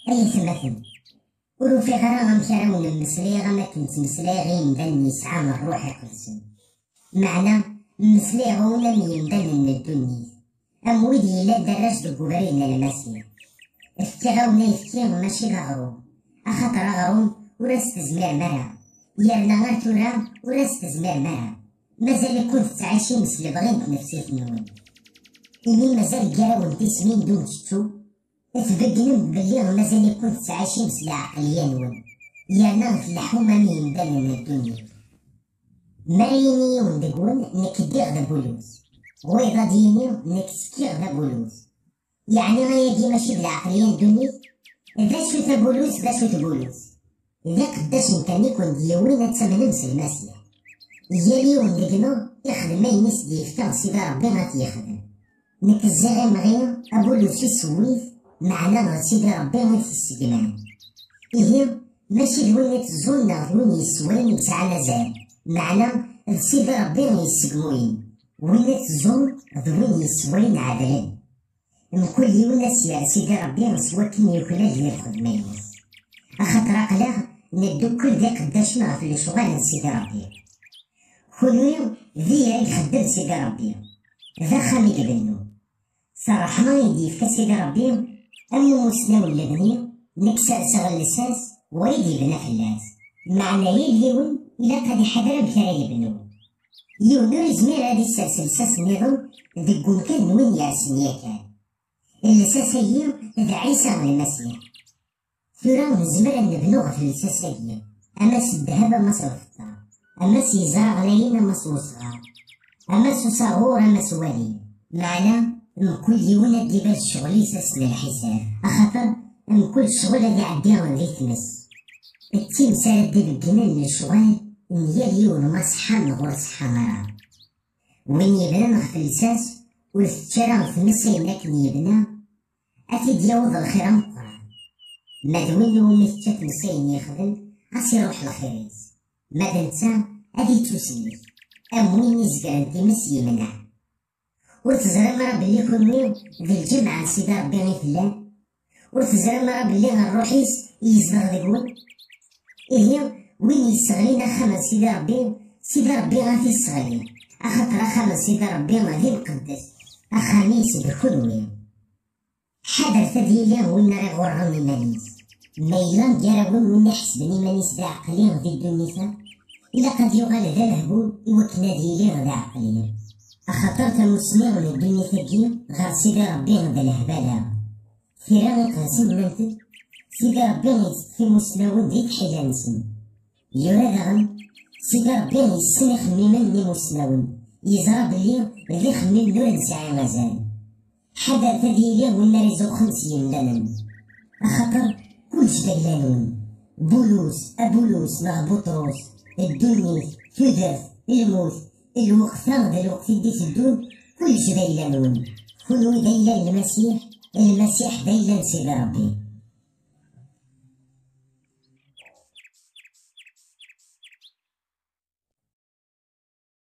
أي ثمثل وروفي غرا غمكراون المسلي غما كنتمسلاي غير مدن يسعى من الروح يقدسن معنى مسلي غونا ميمدن من الدنيا أم ويدي لا دراج دقوبرين المسيح افكي غونا يفكي ماشي غغروب أخاطر غروم وراس تزمير مرا يرنا غير تورا وراس تزمير مرا مازال كنت تعيشي مسلي بغيت نفسي تنون إني مازال كراون تسمين دون تشتو تبقنم بلي مازال كنت تعيشي مسلي عقليا نون يرنا في الحومة ميمدن من الدنيا مريني وندقون نك ديغ دا بولوس غوي غاديني نك تسكيغ دا بولوس يعني غايدي ماشي بالعقلية دوني ذا شو تبولوس ذا شو تبولوس إذا قداش نكاني كون ديوين أتمنمس المسيح يالي وندقنو يخدم ماينيس ديفتا سيدي ربي غاتيخدم نك الزغم غير أبولوس يسويث معنا سيدي ربي غير في السجمان إيه ماشي دوين تزولنا دوين يسوين يتسعى مازال معنا سيدي ربي يسقموين وين تزول دوين يسوين عدلين من كل يونس يا سيدي ربي سوا كين يوكلا ديال الخدمينيس أخاطر عقله ندو كل ذا قداش نعرف لي شغال سيدي ربي كل يوم ذي يخدم سيدي ربي ذا خامي قبلنو صراحة ما يدي في سيدي ربي أمو مسنا ولا بني نكسر سغل لساس ويدي بنا فلاس معنى يليون إلا قد يحضر بكرا يبنو يونو زمير هادي السلسل ساس نظام ذي كان وين يعسن ياكان اللساسية ذا عيسى المسيح ثورا نزمر أن نبنوغ في اللساسية أما الذهب أما صرفتا أما سيزار غلايين أما صغار أما صغور أما سوالي معنا من كل يوم ديبال الشغل يساسن الحساب أخاطر من كل شغل هادي عديها وندي تمس التيم سالت دي بالجنان للشغل نيال يون ما صحا نغور صحا مرا وين يبنى نغف اللساس والتشارع ثمس يملكن يبنى أكيد يوض الخير مقران مادوين ومثتات مسين يخدم عسي يروح الخيريز مادا نتا أدي توسني أموين يزقرن تمس يمنع وتزرم راه بلي كونو ذي الجمعة سيدي ربي غيفلان وتزرم راه بلي غنروحيس يزدغ ذكون إيه وين يسغلينا خمس سيدي ربي غادي يسغلين أخاطر خمس سيدي ربي غادي مقدس أخاميس بكل حذر تديلي وين راه غرغم المانيس ميلان ديالهم وين يحسبني مانيس دا عقلي غادي الدنيا إلا قد يغال ذا الهبول إوكنا ديالي غدا عقلي أخاطر تمسمير من الدنيا تجي غير سيدي ربي غدا الهبالة ثيرا غيقاسم منتد سيدي ربي غيتكفي مسناون ديك حيلة نسن يورا داغن سيدي ربي غيسن يخميما لي مسناون يزرى بلي ذي خميم نور نسعي مازال حدا تديلي ولا رزق خمسين لنا أخاطر كلش ديلانون بولوس أبولوس مع بطرس الدنيا تدرس الموت الوقفة ذا الوقت ديت الدون كلش ديلانون كل ديلان المسيح ديلان سيدي ربي